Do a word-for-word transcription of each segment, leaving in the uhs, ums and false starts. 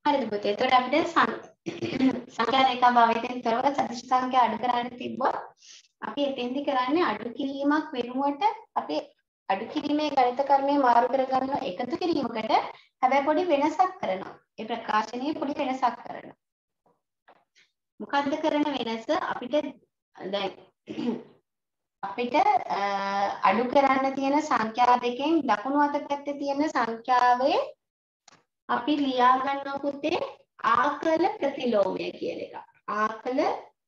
හරිද පුතේ? එතකොට අපිට සංඛ්‍යා රේඛා භාවිතයෙන් තොරව සදිශ සංඛ්‍යා අඩු කරන්න තිබ්බොත් අපි එතෙන්දි කරන්නේ අඩු කිරීමක් වෙනුවට අපි අඩු කිරීමේ ගණිත කර්මය මාරු කරගන්න එකතු කිරීමකට හැබැයි පොඩි වෙනසක් කරනවා. ඒ ප්‍රකාශනයේ පොඩි වෙනසක් කරනවා. මොකද්ද කරන වෙනස? අපිට දැන් අපිට අඩු කරන්න තියෙන සංඛ්‍යා දෙකෙන් දකුණු අත පැත්තේ තියෙන සංඛ්‍යාවේ අපි ලියා ගන්නවා පුතේ ආකල ප්‍රතිලෝමය කියලා එකක්. ආකල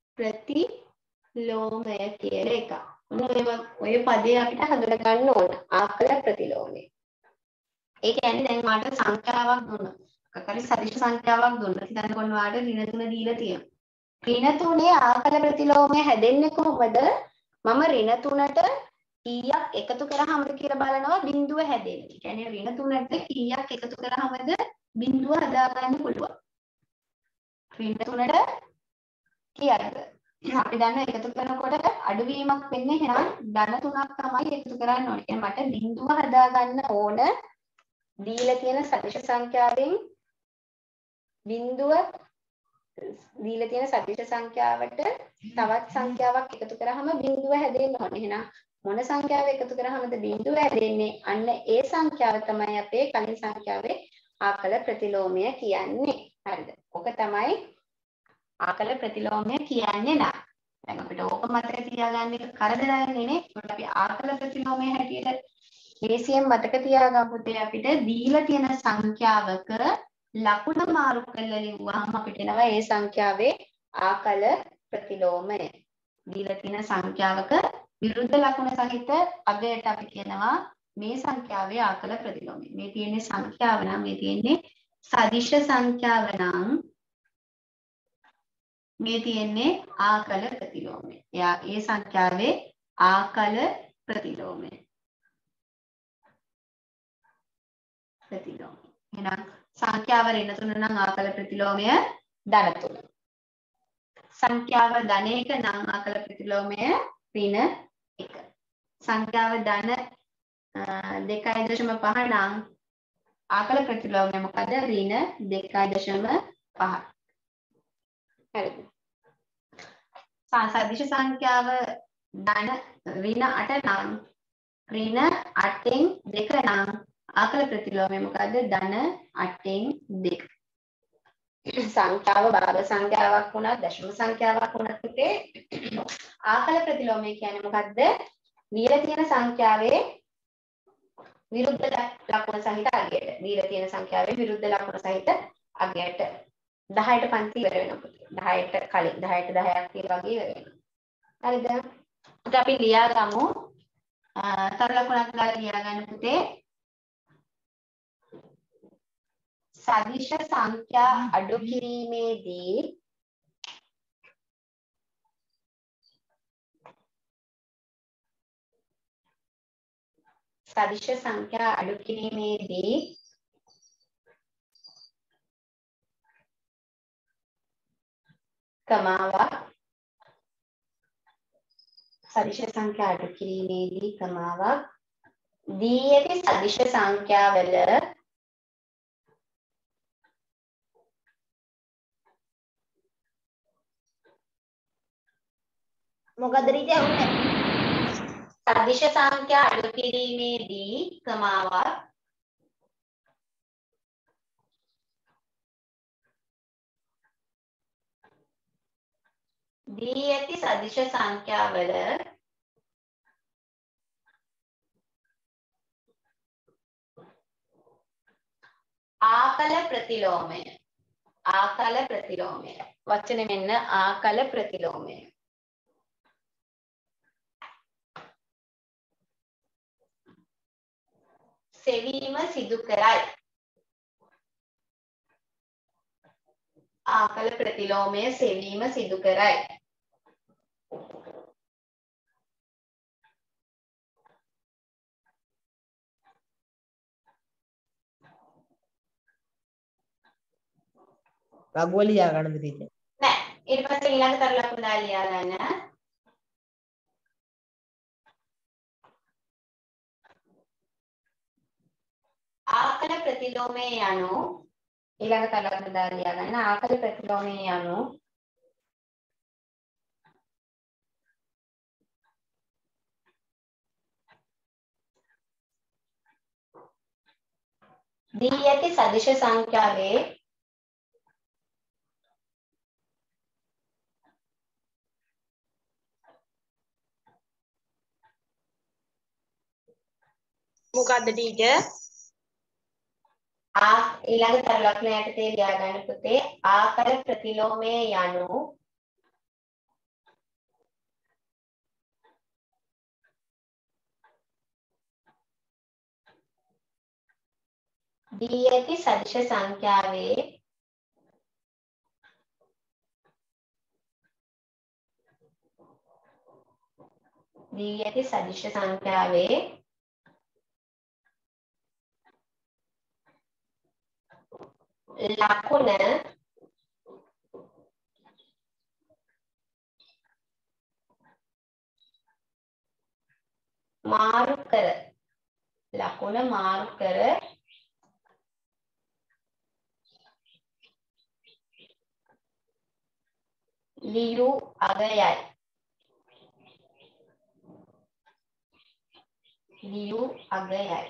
ප්‍රතිලෝමය කියලා එකක්. ඔය පදේ අපිට හඳුනා ගන්න ඕන. ආකල ප්‍රතිලෝමය. ඒ කියන්නේ දැන් මාට සංඛ්‍යාවක් දුන්නා. කකරි සදිශ සංඛ්‍යාවක් දුන්නා. ඉතින් කොන්න වාට ඍණ තුන දීලා තියෙනවා. ඍණ තුනේ ආකල ප්‍රතිලෝමය හැදෙන්නේ කොහොමද? මම ඍණ තුනට කීයක් එකතු කරාමද කියලා බලනවා බිඳුව හැදෙන්නේ. ඒ කියන්නේ ඍණ තුනට කීයක් එකතු කරාමද බිඳුව හදාගන්න පුළුවන්. ඍණ තුනට කීයක්ද? අපි දන්න එකතු කරනකොට අඩුවීමක් වෙන්නේ එහෙනම් ධන තුනක් තමයි එකතු කරන්න ඕනේ. කියන්නේ මට බිඳුව හදාගන්න ඕන දීලා තියෙන සදිශ සංඛ්‍යාවෙන් බිඳුව දීලා තියෙන සදිශ සංඛ්‍යාවට තවත් සංඛ්‍යාවක් එකතු කරාම බිඳුව හැදෙන්න ඕනේ. එහෙනම් මොන සංඛ්‍යාව එකතු කරාමද බිඳුව හැදෙන්නේ? අන්න ඒ සංඛ්‍යාව තමයි අපේ කලින් සංඛ්‍යාවේ ආකල ප්‍රතිලෝමය කියන්නේ. හරිද? ඔක තමයි ආකල ප්‍රතිලෝමය කියන්නේ නා. දැන් අපිට ඕක මතක තියාගන්න එක කරදරයන්නේ නේ. ඒකට අපි ආකල ප්‍රතිලෝමය හැටියට ලේසියෙන් මතක තියාගමු පුතේ අපිට දීලා තියෙන සංඛ්‍යාවක ලකුණ මාරු කරලා ලිව්වහම අපිට එනවා ඒ සංඛ්‍යාවේ ආකල ප්‍රතිලෝමය. දීලා තියෙන සංඛ්‍යාවක විරුද්ධ ලකුණ සහිත අගයට අපි කියනවා මේ සංඛ්‍යාවේ ආකල ප්‍රතිලෝමය. මේ තියෙන්නේ සංඛ්‍යාව නම් මේ තියෙන්නේ සදිශ සංඛ්‍යාව නම් මේ තියෙන්නේ ආකල ප්‍රතිලෝමය. එයා ඒ සංඛ්‍යාවේ ආකල ප්‍රතිලෝමය. ප්‍රතිලෝමය. එහෙනම් සංඛ්‍යාව ඍණ තුන නම් ආකල ප්‍රතිලෝමය ධන තුන. සංඛ්‍යාව ධන එක නම් ආකල ප්‍රතිලෝමය ඍණ එක. සංඛ්‍යාව ධන දෙකයි දශම පහ නම් ආකල ප්‍රතිලෝමය මොකද? ඍණ දෙකයි දශම පහ. හරිද? සදිශ සංඛ්‍යාව ධන ඍණ අට නම් ඍණ අටෙන් දෙක නම් ආකල ප්‍රතිලෝමය මොකද? ධන අටෙන් දෙක. සංඛ්‍යාව භාග සංඛ්‍යාවක් වුණත් දශම සංඛ්‍යාවක් වුණත් පුතේ ආකල ප්‍රතිලෝමය කියන්නේ මොකද්ද? දීලා තියෙන සංඛ්‍යාවේ විරුද්ධ ලකුණ සහිත අගයට. දීලා තියෙන සංඛ්‍යාවේ විරුද්ධ ලකුණ සහිත අගයට. දහයට පන්ති ඉවර වෙනවා පුතේ. දහයට කලින් දහයට දහයක් කියලා වගේ ඉවර වෙනවා. හරිද? ඊට අපි ලියා ගමු. තව ලකුණක් ගාලා ලියා ගන්න පුතේ. සදිශ සංඛ්‍යා අඩු කිරීමේදී සදිශ සංඛ්‍යා අඩු කිරීමේදී කමාවක් සදිශ සංඛ්‍යා අඩු කිරීමේදී කමාවක් දී ඇති සදිශ සංඛ්‍යාවල මොකද රීති ඇහුනේ? සදිශ සංඛ්‍යා අඩු කිරීමේදී කමාවක් දී ඇති සදිශ සංඛ්‍යාවල ආකල ප්‍රතිලෝමය. ආකල ප්‍රතිලෝමය. වචනේ මෙන්න ආකල ප්‍රතිලෝමය. සෙවීම සිදු කරයි. ආකල ප්‍රතිලෝමය සෙවීම සිදු කරයි. රගුව ලියා ගන්නද ටීචර්? නෑ. ඊට පස්සේ ඊළඟ තර ලකුණ දාලා ලියා ගන්න. ආකල ප්‍රතිලෝමය යනු ඊළඟ තලකට දාලා ලියා ගන්න ආකල ප්‍රතිලෝමයේ යනු දී ඇති සදිශ සංඛ්‍යාවේ මොකද්ද ටීචර්? ආ ඊළඟ තර ලක්ෂණයට තේ ලියා ගන්න පුතේ ආකල ප්‍රතිලෝමයේ යනු දී ඇති සදිශ සංඛ්‍යාවේ දී ඇති සදිශ සංඛ්‍යාවේ ලකුණ මාරු කර ලකුණ මාරු කර ලියු අගයයි ලියු අගයයි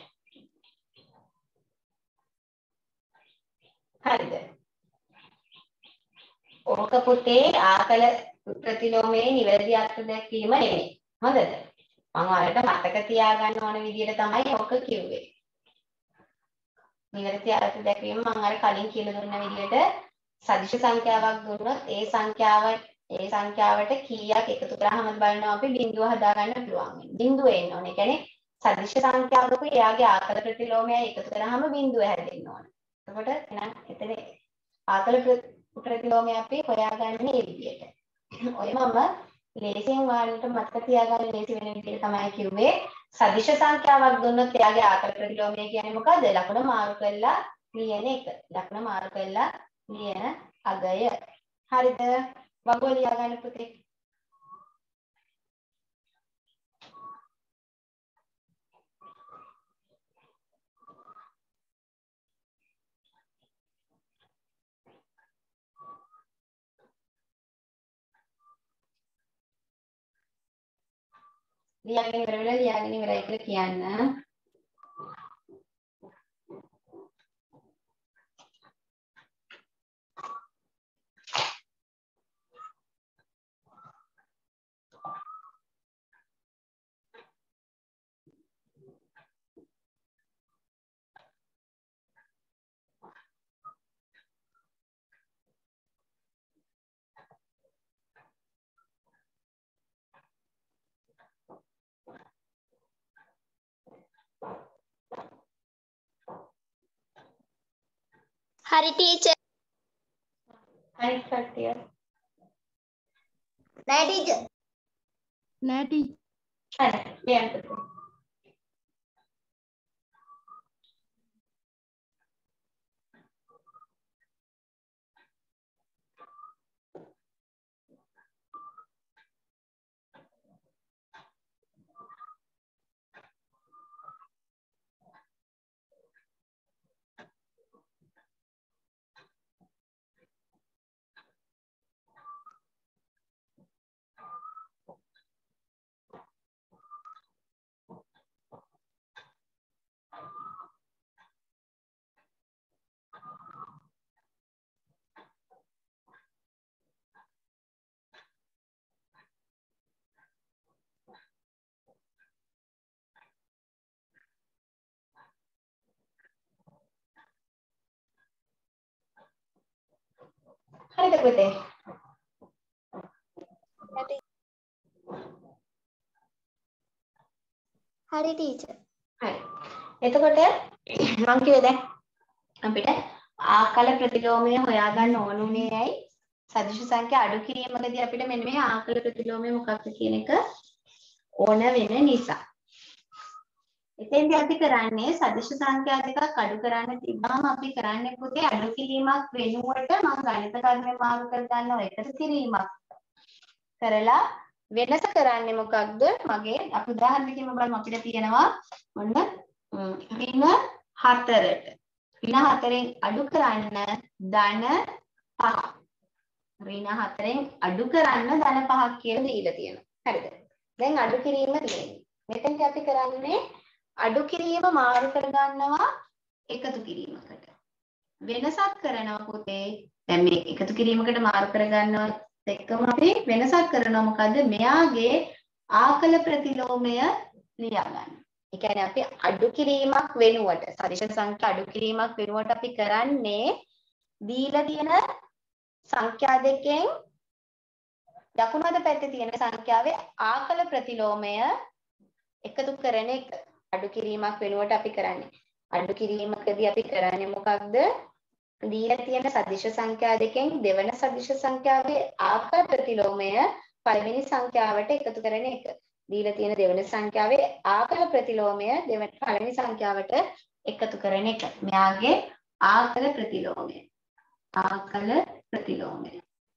හරිද? ඕක පුතේ ආකල ප්‍රතිලෝමයේ නිවැරදි අර්ථ දැක්වීම නෙමෙයි. හොඳද? මම ඔයාලට මතක තියාගන්න ඕන විදිහට තමයි ඔක කිව්වේ. නිවැරදි අර්ථ දැක්වීම මම අර කලින් කියලා දුන්න විදිහට සදිශ සංඛ්‍යාවක් දුන්නොත් ඒ සංඛ්‍යාව ඒ සංඛ්‍යාවට කීයක් එකතු කරාමද බලනවා අපි බිඳුව හදා ගන්න පුළුවන්. බිඳුව එන්න ඕනේ. ඒ කියන්නේ සදිශ සංඛ්‍යාවක එයාගේ ආකල ප්‍රතිලෝමයයි එකතු කරාම බිඳුව හැදෙන්න ඕනේ. එතකොට එහෙනම් එතන ආකල ප්‍රතිලෝමය අපි හොයාගන්නේ මේ විදිහට. ඔය මම ලේසියෙන් ඔයාලට මතක තියාගන්න ලේසි වෙන විදිහට තමයි කිව්වේ. සදිශ සංඛ්‍යාවක් දුන්නොත් එයාගේ ආකල ප්‍රතිලෝමය කියන්නේ මොකද්ද? ලකුණ මාරු කරලා ලියන එක. ලකුණ මාරු කරලා ලියන අගය. හරිද? වගුව ලියා ගන්න පුතේ. ලියාගෙන ඉවර වෙලා ලියාගෙන ඉවරයි කියලා කියන්න. හරි ටීචර්. අනිත් කට්ටිය. නෑ ටීචර්. නෑ ටීචර්. හරි. ලියන්න පුතේ. හරිද පුතේ? හරි ටීචර්. හරි. එතකොට මම කිව්වේ දැන් අපිට ආකල ප්‍රතිලෝමය හොයාගන්න ඕනුනේ ඇයි? සදිශ සංඛ්‍යා අඩු කිරීමකදී අපිට මෙන්න මේ ආකල ප්‍රතිලෝමය මොකක්ද කියන එක ඕන වෙන නිසා. එතෙන්දී අපි කරන්නේ සදිශ සංඛ්‍යා දෙකක් අඩු කරන්න තිබ්බම අපි කරන්නේ පුතේ අඩු කිරීමක් වෙනුවට මම ගණිත කර්මය මාරු කර ගන්නවා එකට කිරීමක් කරලා වෙනස කරන්නේ මොකක්ද? මගේ අපි උදාහරණයකින් බලමු අපිට තියෙනවා මොන්න ඍණ හතරට ඍණ හතරෙන් අඩු කරන්න ධන පහ. ඍණ හතරෙන් අඩු කරන්න ධන පහක් කියලා දීලා තියෙනවා. හරිද? දැන් අඩු කිරීම තියෙන්නේ. මෙතෙන්ට අපි කරන්නේ අඩු කිරීම මාරු කර ගන්නවා එකතු කිරීමකට. වෙනසක් කරනවා පුතේ. දැන් මේ එකතු කිරීමකට මාරු කර ගන්නවා එක්කම අපි වෙනසක් කරනවා මොකද්ද? මෙයාගේ ආකල ප්‍රතිලෝමය ලියා ගන්න. ඒ කියන්නේ අපි අඩු කිරීමක් වෙනුවට සදිශ සංඛ්‍යා අඩු කිරීමක් වෙනුවට අපි කරන්නේ දීලා තියෙන සංඛ්‍යා දෙකෙන් දකුණු අත පැත්තේ තියෙන සංඛ්‍යාවේ ආකල ප්‍රතිලෝමය එකතු කරන එක. අඩු කිරීමක් වෙනුවට අපි කරන්නේ. අඩු කිරීමකදී අපි කරන්නේ මොකක්ද? දීලා තියෙන සදිශ සංඛ්‍යා දෙකෙන් දෙවන සදිශ සංඛ්‍යාවේ ආකල ප්‍රතිලෝමය පළවෙනි සංඛ්‍යාවට එකතු කරන එක. දීලා තියෙන දෙවන සංඛ්‍යාවේ ආකල ප්‍රතිලෝමය දෙවන පළවෙනි සංඛ්‍යාවට එකතු කරන එක. මෙයාගේ ආකල ප්‍රතිලෝමය. ආකල ප්‍රතිලෝමය.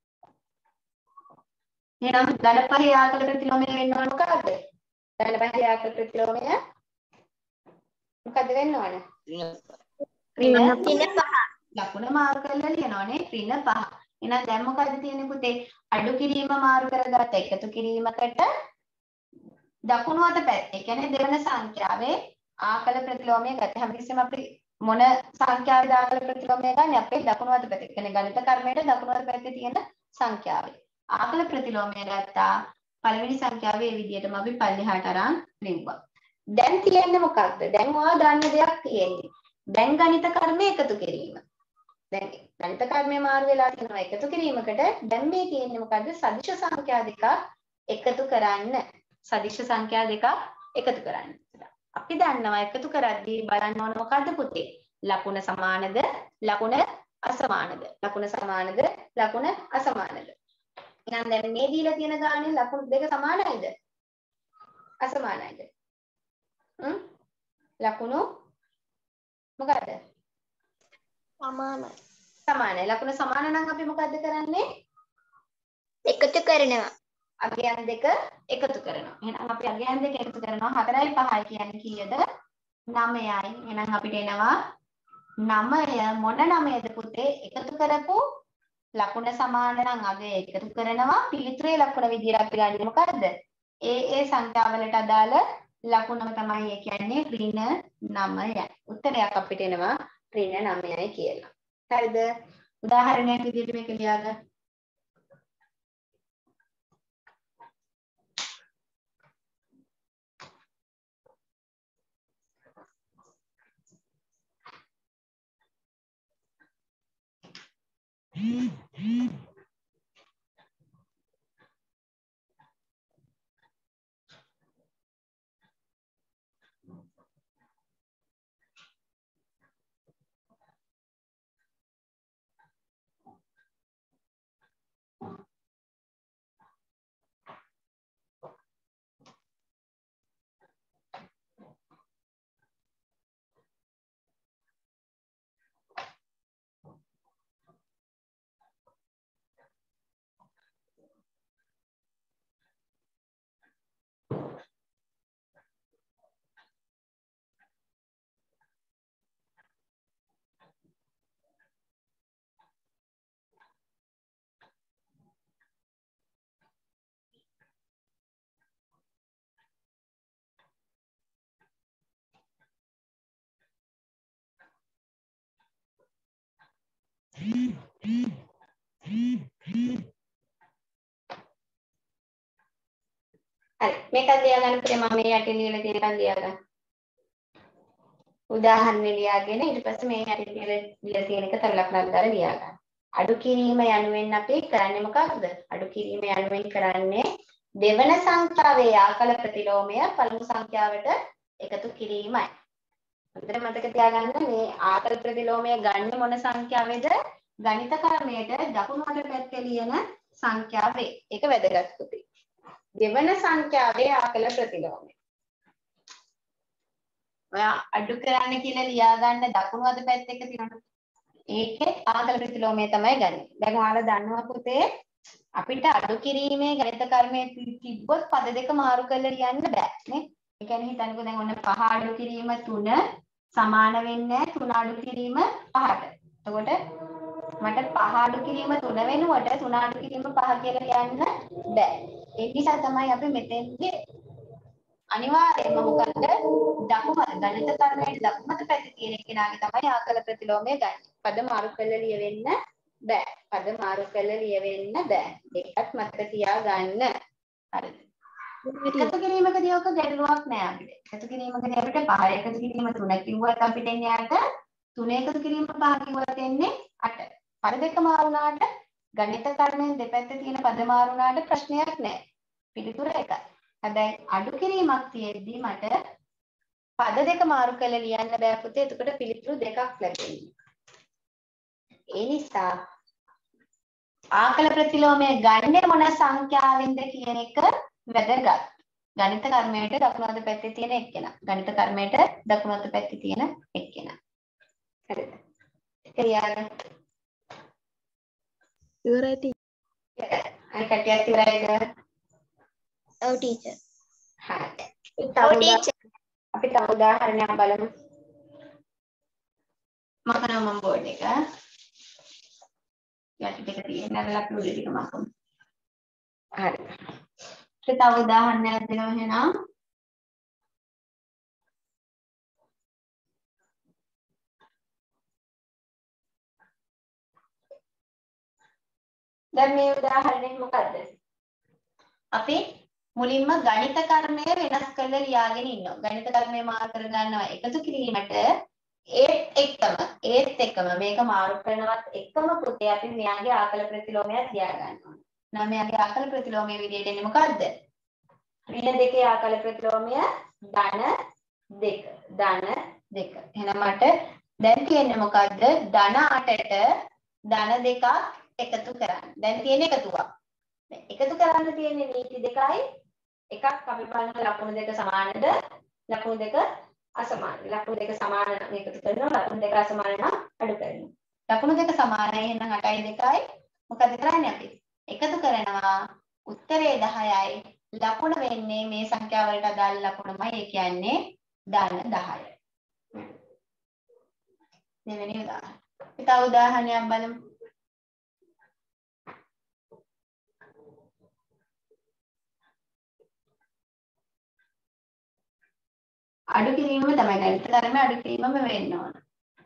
එහෙනම් ධන පහේ ආකල ප්‍රතිලෝමය වෙන්න ඕන මොකක්ද? ධන පහේ ආකල ප්‍රතිලෝමය මොකද්ද වෙන්න ඕන? ඍණ පහ. ලකුණ මාරු කරලා ලියනවානේ ඍණ පහ. එහෙනම් දැන් මොකද්ද තියෙන්නේ පුතේ? අඩු කිරීම මාරු කරගත්ත එකතු කිරීමකට දකුණු අත පැත්තේ කියන්නේ දෙවන සංඛ්‍යාවේ ආකල ප්‍රතිලෝමය ගත්ත හැමතිස්සෙම අපි මොන සංඛ්‍යාවේද ආකල ප්‍රතිලෝමය ගන්න අපේ දකුණු අත පැත්තේ. කියන්නේ ගණිත කර්මයේ දකුණු අත පැත්තේ තියෙන සංඛ්‍යාවේ. ආකල ප්‍රතිලෝමය ගත්තා පළවෙනි සංඛ්‍යාවේ මේ විදිහටම අපි පල්ලෙහාට අරන් ලිව්වා. දැන් තියෙන්නේ මොකක්ද? දැන් ඔයා දන්න දෙයක් තියෙන්නේ. දැන් ගණිත කර්මය එකතු කිරීම. දැන් ගණිත කර්මය මාරු වෙලා තියෙනවා එකතු කිරීමකට. දැන් මේ තියෙන්නේ මොකද්ද? සදිශ සංඛ්‍යා දෙකක් එකතු කරන්න. සදිශ සංඛ්‍යා දෙකක් එකතු කරන්න. අපි දන්නවා එකතු කරද්දී බලන්න ඕන මොකද්ද පුතේ? ලකුණ සමානද? ලකුණ අසමානද? ලකුණ සමානද? ලකුණ අසමානද? එහෙනම් දැන් මේ දීලා තියෙන ගානේ ලකුණු දෙක සමානයිද? අසමානයිද? හ්ම්? ලකුණු මොකද්ද? සමානයි. සමානයි. ලකුණු සමාන නම් අපි මොකද්ද කරන්නේ? එකතු කරනවා. අගයන් දෙක එකතු කරනවා. එහෙනම් අපි අගයන් දෙක එකතු කරනවා හතරයි පහයි කියන්නේ කීයද? නවයයි. එහෙනම් අපිට එනවා නවය මොන නවයද පුතේ? එකතු කරපු ලකුණ සමාන නම් අගය එකතු කරනවා. පිළිතුරේ ලකුණ විදියට අපි ගන්නේ මොකද්ද? ඒ ඒ සංඛ්‍යාවලට අදාළ ලකුණම තමයි ඒ කියන්නේ ඍණ නවයයි. උත්තරයක් අපිට එනවා ඍණ නවයයි කියලා. හරිද? උදාහරණයක් විදියට මේක ලියාගන්න. හරි මේක ලියා ගන්න පුතේ මම මේ යටින් ලියලා තියෙන එකක් ලියා ගන්න. උදාහරණ ලියාගෙන ඊට පස්සේ මේ යටින් ලියලා තියෙන එක තව ලකුණක් දාලා ලියා ගන්න. අඩු කිරීම යනුවෙන් අපි කරන්නේ මොකක්ද? අඩු කිරීම යනුවෙන් කරන්නේ දෙවන සංඛ්‍යාවේ ආකල ප්‍රතිලෝමය පළමු සංඛ්‍යාවට එකතු කිරීමයි. හොඳට මතක තියාගන්න මේ ආකල ප්‍රතිලෝමය ගන්න මොන සංඛ්‍යාවේද? ගණිත කර්මයේ දකුණු අත පැත්තේ ලියන සංඛ්‍යාවේ. ඒක වැදගත් පුතේ. දෙවන සංඛ්‍යාවේ ආකල ප්‍රතිලෝමය. ඔයා අඩු කරන්න කියලා ලියා ගන්න දකුණු අත පැත්ත එක තියෙනවා. ඒකේ ආකල ප්‍රතිලෝමය තමයි ගන්න. දැන් ඔයාලා දන්නවා පුතේ අපිට අඩු කිරීමේ ගණිත කර්මයේ තිබ්බොත් පද දෙක මාරු කරලා ලියන්න බෑ නේ. ඒ කියන්නේ හිතන්නකෝ දැන් ඔන්න පහ අඩු කිරීම තුන සමාන වෙන්නේ තුන අඩු කිරීම පහට. එතකොට මට පහ අඩු කිරීම තුන වෙනුවට තුන අඩු කිරීම පහ කියලා කියන්න බෑ. ඒ නිසා තමයි අපි මෙතෙන්දී අනිවාර්යයෙන්ම මොකද දකුමත ගණිත කර්මයේ දකුමත පැත්තේ තියෙන කෙනාගේ තමයි ආකල ප්‍රතිලෝමය ගන්න. පද මාරු කරලා ලියවෙන්න බෑ. පද මාරු කරලා ලියවෙන්න බෑ. ඒකත් මතක තියාගන්න. හරිද? එකතු කිරීමකදී ඔක ගැටලුවක් නෑ අපිට. එකතු කිරීමකදී අපිට පහ එකතු කිරීම තුන කිව්වත් අපිට එන්නේ අට. තුන එකතු කිරීම පහ කිව්වත් එන්නේ අට. පද දෙක මාරුණාට ගණිත කර්මයෙන් දෙපැත්තේ තියෙන පද මාරුණාට ප්‍රශ්නයක් නෑ. පිළිතුර එකයි. හැබැයි අඩු කිරීමක් තියෙද්දි මට පද දෙක මාරු කරලා ලියන්න බෑ පුතේ. එතකොට පිළිතුරු දෙකක් ලැබෙන්නේ. ඒ නිසා ආකල ප්‍රතිලෝමය ගන්නේ මොන සංඛ්‍යාවෙන්ද කියන එක වැදගත්. ගණිත කර්මයට දකුණු අත පැත්තේ තියෙන එක්කෙනා. ගණිත කර්මයට දකුණු අත පැත්තේ තියෙන එක්කෙනා. හරිද? හරියද? ඉවරයි ටීචර්. අර කටියක් ඉවරයිද? ඔව් ටීචර්. හරි. ඔව් ටීචර්. අපි තව උදාහරණයක් බලමු. මකන මම බෝඩ් එක. යටි දෙක තියෙන අර ලකුණු ටික මකමු. හරි. ඊට තව උදාහරණයක් දෙනවා එහෙනම්. දැන් මේ උදාහරණය මොකද්ද? අපි මුලින්ම ගණිත කර්මය වෙනස් කරලා ලියාගෙන ඉන්නවා. ගණිත කර්මය මාරු කර ගන්නවා එකතු කිරීමට ඒත් එක්කම ඒත් එක්කම මේක මාරු කරනවත් එක්කම පුතේ අපි මෙයාගේ ආකල ප්‍රතිලෝමය තියා ගන්නවා. නම් මෙයාගේ ආකල ප්‍රතිලෝමය විදිහට එන්නේ මොකද්ද? ඍණ දෙකේ ආකල ප්‍රතිලෝමය ධන දෙක. ධන දෙක. එහෙනම් මට දැන් තියෙන්නේ මොකද්ද? ධන අටට ධන දෙකක් එකතු කරන්න. දැන් තියෙන්නේ එකතුවක්. එකතු කරන්න තියෙන්නේ නීති දෙකයි. එකක් අපි බලන ලකුණු දෙක සමානද? ලකුණු දෙක අසමානයි. ලකුණු දෙක සමාන නම් එකතු කරනවා. ලකුණු දෙක අසමාන නම් අඩු කරනවා. ලකුණු දෙක සමානයි එහෙනම් අටයි දෙකයි මොකද කරන්නේ අපි? එකතු කරනවා. උත්තරේ දහයයි. ලකුණ වෙන්නේ මේ සංඛ්‍යාව වලට අදාළ ලකුණමයි. ඒ කියන්නේ ධන දහය. දෙවෙනි උදාහරණ. ඊට උදාහරණයක් බලමු. අඩු කිරීම තමයි ගණිත කර්මය අඩු කිරීමම වෙන්න ඕන.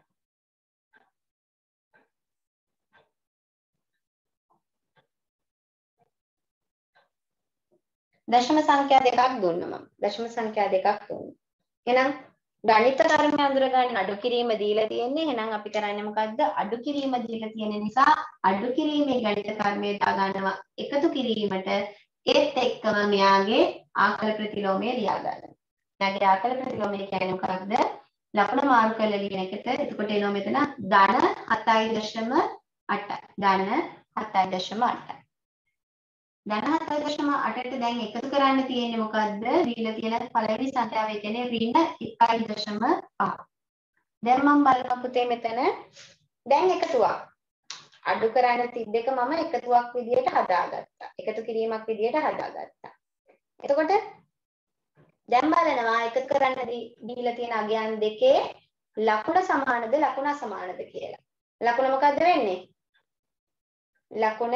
දශම සංඛ්‍යා දෙකක් දුන්නා මම. දශම සංඛ්‍යා දෙකක් දුන්නා. එහෙනම් ගණිත කර්මය අඳුර ගන්න අඩු කිරීම දීලා තියෙන්නේ. එහෙනම් අපි කරන්නේ මොකද්ද? අඩු කිරීම දීලා තියෙන නිසා අඩු කිරීමේ ගණිත කර්මය දා ගන්නවා එකතු කිරීමට ඒත් එක්කම මෙයාගේ ආකල ප්‍රතිලෝමය ලියා ගන්නවා. මෙයාගේ ආකල ප්‍රතිලෝමය කියන්නේ මොකක්ද? ලකුණ මාරු කරලා ලියන එකට එතකොට එනවා මෙතන ධන හතයි දශම අටයි. ධන හතයි දශම අටයි. ධන හතයි දශම අටට දැන් එකතු කරන්න තියෙන්නේ මොකද්ද? දීලා තියෙන පළවෙනි සංඛ්‍යාව ඒ කියන්නේ ඍණ එකයි දශම පහ. දැන් මම බලනවා පුතේ මෙතන දැන් එකතුවක්. අඩු කරන්න තිබ්බේක මම එකතුවක් විදියට හදාගත්තා. එකතු කිරීමක් විදියට හදාගත්තා. එතකොට දැන් බලනවා එකතු කරන්න දීලා තියෙන අගයන් දෙකේ ලකුණ සමානද ලකුණ අසමානද කියලා. ලකුණ මොකද්ද වෙන්නේ? ලකුණ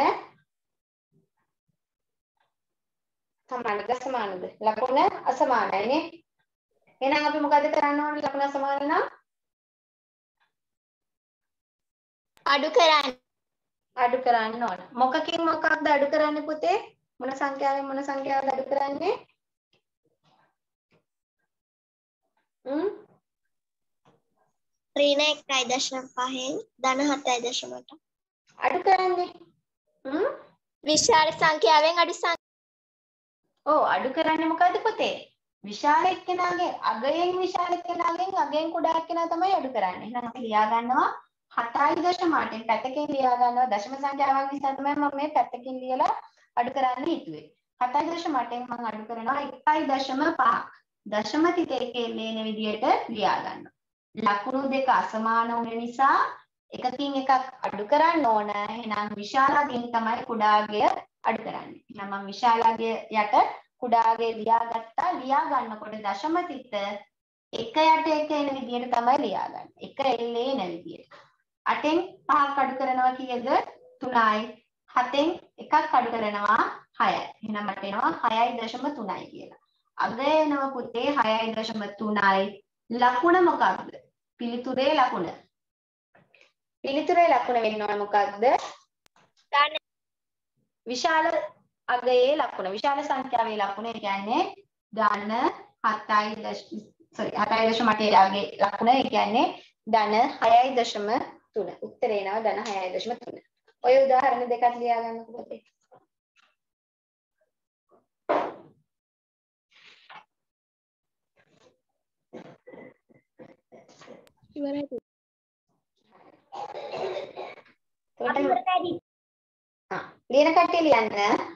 සමානද අසමානද? ලකුණ අසමානයි නේ. එහෙනම් අපි මොකද කරන්න ඕනේ ලකුණ අසමාන නම්? අඩු කරන්න. අඩු කරන්න ඕන. මොකකින් මොකක්ද අඩු කරන්නේ පුතේ? මොන සංඛ්‍යාවෙන් මොන සංඛ්‍යාවද අඩු කරන්නේ? හ්ම්? ඍණ එකයි දශම පහෙන් ධන හතයි දශම අට. අඩු කරන්නේ. හ්ම්? විශාල සංඛ්‍යාවෙන් අඩු සංඛ්‍යාව. ඔව් අඩු කරන්නේ මොකද්ද පුතේ? විශාල එක්කෙනාගේ අගයෙන් විශාල එක්කෙනාගෙන් අගයෙන් කුඩා එක්කෙනා තමයි අඩු කරන්නේ. එහෙනම් අපි ලියා ගන්නවා හතයි දශම අටෙන් පැත්තකින් ලියා ගන්නවා දශම සංඛ්‍යාවක් නිසා තමයි මම මේ පැත්තකින් ලියලා අඩු කරන්න හිතුවේ. හතයි දශම අටෙන් මම අඩු කරනවා එකයි දශම පහක්. දශම තිතේකේ ලේන විදියට ලියා ගන්නවා. ලකුණු දෙක අසමාන වුන නිසා එකකින් එකක් අඩු කරන්න ඕන. එහෙනම් විශාලයෙන් තමයි කුඩාගය අඩු කරන්නේ. එහෙනම් මම විශාලගය යට කුඩාගේ ලියා ගත්තා. ලියා ගන්නකොට දශම තිත එක යට එක එන විදියට තමයි ලියාගන්නේ. එක එල්ලේ එන විදියට. අටෙන් පහක් අඩු කරනවා කීයද? තුනයි. හතෙන් එකක් අඩු කරනවා හයයි. එහෙනම් මට එනවා හයයි දශම තුනයි කියලා. අග එනවා පුතේ හයයි දශම තුනයි. ලකුණ මොකක්ද? පිළිතුරේ ලකුණ. පිළිතුරේ ලකුණ වෙන්න ඕන මොකක්ද? විශාල අගයේ ලකුණ. විශාල සංඛ්‍යාවේ ලකුණ. ඒ කියන්නේ ධන හතයි sorry හතයි දශම අටේ අගයේ ලකුණ. ඒ කියන්නේ ධන හයයි දශම තුන. උත්තරේ එනවා ධන හයයි දශම තුන. ඔය උදාහරණ දෙකක් ලියා ගන්නකො පුතේ. ඉවරයි. ආ ලියන කට්ටිය ලියන්න.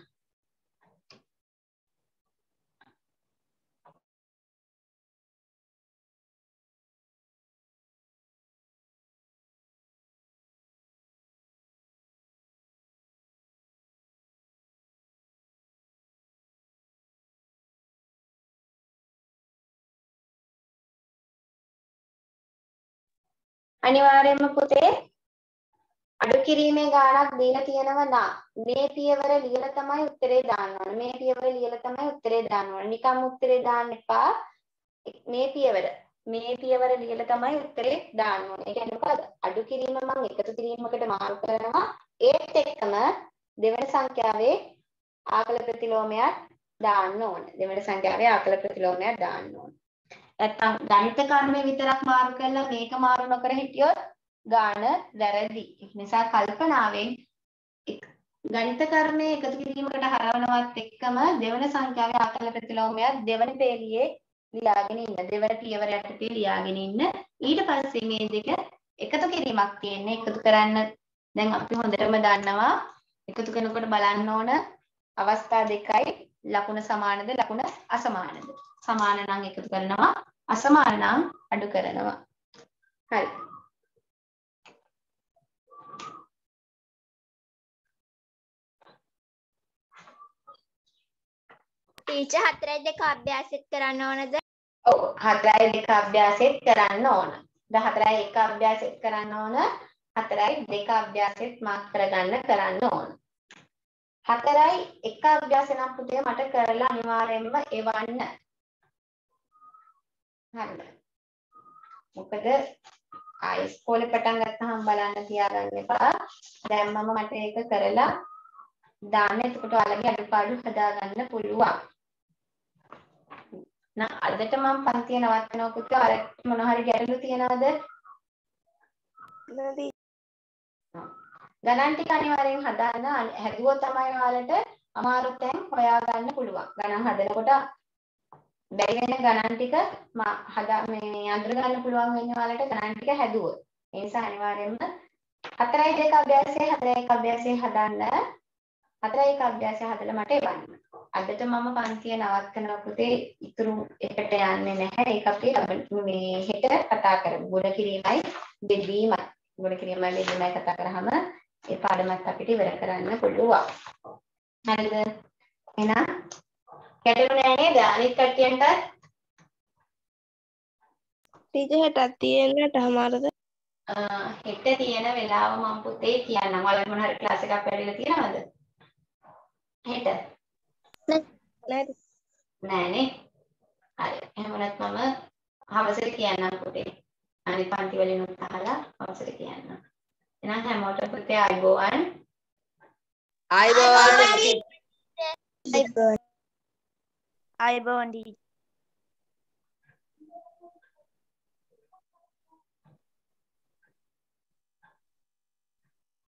අනිවාර්යයෙන්ම පුතේ අඩු කිරීමේ ගාණක් දීලා තියෙනවා නා. මේ පියවර ලියලා තමයි උත්තරේ දාන්න ඕනේ. මේ පියවර ලියලා තමයි උත්තරේ දාන්න ඕනේ. නිකම් උත්තරේ දාන්න එපා. මේ පියවර මේ පියවර ලියලා තමයි උත්තරේ දාන්න ඕනේ. ඒ කියන්නේ මොකද? අඩු කිරීම මම එකතු කිරීමකට මාරු කරනවා. ඒත් එක්කම දෙවන සංඛ්‍යාවේ ආකල ප්‍රතිලෝමයක් දාන්න ඕනේ. දෙවන සංඛ්‍යාවේ ආකල ප්‍රතිලෝමයක් දාන්න ඕනේ. නැත්තම් ගණිත කර්මය විතරක් මාරු කරලා මේක මාරු නොකර හිටියොත් ගාන වැරදි. ඒ නිසා කල්පනාවෙන් ගණිත කර්මය එකතු කිරීමකට හරවනවත් එක්කම දෙවන සංඛ්‍යාවේ ආකල ප්‍රතිලෝමයක් දෙවන පේලියේ ලියාගෙන ඉන්න. දෙවන පියවර යටතේ ලියාගෙන ඉන්න. ඊට පස්සේ මේ දෙක එකතු කිරීමක් තියෙන්නේ. එකතු කරන්න දැන් අපි හොඳටම දන්නවා. එකතු කරනකොට බලන්න ඕන අවස්ථා දෙකයි. ලකුණ සමානද ලකුණ අසමානද? සමාන නම් එකතු කරනවා. අසමාන නම් අඩු කරනවා. හරි. ටීචර් හතරයි දෙක අභ්‍යාසෙත් කරන්න ඕනද? ඔව් හතරයි දෙක අභ්‍යාසෙත් කරන්න ඕන. දහතරයි එක අභ්‍යාසෙත් කරන්න ඕන. හතරයි දෙක අභ්‍යාසෙත් මාක් කරගන්න කරන්න ඕන. හතරයි එක අභ්‍යාසෙ නම් පුතේ මට කරලා අනිවාර්යයෙන්ම එවන්න. හරිද? මොකද ආයි ඉස්කෝලේ පටන් ගත්තාම බලන්න තියාගන්න එපා. දැන් මම මට ඒක කරලා දාන්න. එතකොට ඔයාලගේ අඩුපාඩු හදාගන්න පුළුවන්. නා අදට මම පන්තිය නවත්තනවා පුතේ. ඔයාලට මොන හරි ගැටලු තියනවද? නැති. ගණන් ටික අනිවාර්යෙන් හදාන්න. හැදුවොත් තමයි ඔයාලට අමාරු තැන් හොයාගන්න පුළුවන්. ගණන් හදනකොට බැරි වෙන ගණන් ටික හදා මේ අඳුර ගන්න පුළුවන් වෙන්නේ ඔයාලට ගණන් ටික හැදුවොත්. ඒ නිසා අනිවාර්යෙන්ම හතරයි දෙක අභ්‍යාසයේ හතරයි එක අභ්‍යාසයේ හදන්න. හතරයි එක අභ්‍යාසය හදලා මට එවන්න. අදට මම පන්තිය නවත්තනවා පුතේ. ඉතුරු එකට යන්නේ නැහැ. ඒක අපි මේ හෙට කතා කරමු. ගුණ කිරීමයි බෙදීමයි. ගුණ කිරීමයි බෙදීමයි කතා කරාම ඒ පාඩමත් අපිට ඉවර කරන්න පුළුවන්. හරිද? එහෙනම් ගැටලු නැහැ නේද? අනිත් කට්ටියන්ට ටීචර් හෙටත් තියෙන්නට හමාරද? හෙට තියෙන වෙලාව මම පුතේ කියන්නම්. ඔයාලා මොන හරි ක්ලාස් එකක් වැඩිලා තියෙනවද? හෙට නැති. නෑනේ. හරි. එහෙම නැත්නම් මම හවසට කියන්නම් පුතේ. අනිත් පන්ති වලින් උත් අහලා හවසට කියන්නම්. එහෙනම් හැමෝටම පුතේ ආයිබෝවන්. ආයිබෝවන්. ආයිබෝන් ටීචර්.